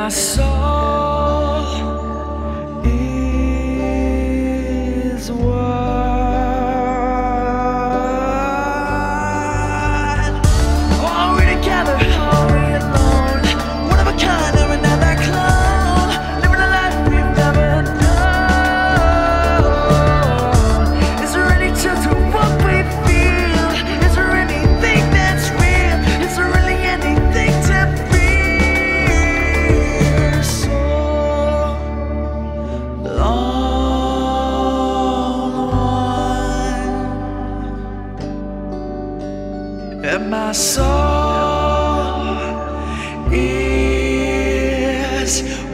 my soul is one. Are we together? Are we alone? One of a kind or another clone? Living a life we've never known. Is there any truth to what we feel? Is there anything that's real? Is there really anything to fear? So lone one, and my soul is